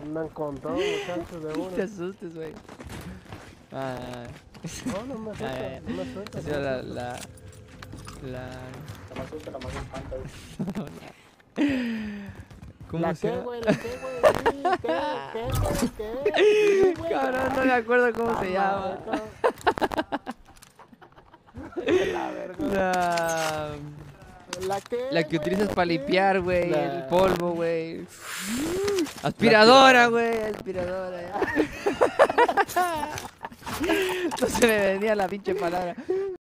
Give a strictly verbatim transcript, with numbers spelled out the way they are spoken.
Andan con todo, muchachos, de No te uno. asustes, güey. Ah, No, no me asusta, ya, ya, ya. no me asusta. Esa no me era asusta. la, la, la... No me asusta, no me espanta. ¿Cómo ¿La se qué, llama? güey? ¿La qué, güey? Sí, ¿qué? ¿Qué, güey? ¿Qué? Sí, güey. Cabrón, no me acuerdo cómo La se llama. madre, cabrón. La verga. La, ¿La qué, la que güey? utilizas ¿La para qué? limpiar, güey, La- el polvo, güey. Aspiradora, güey, aspiradora. Ya. No se me venía la pinche palabra.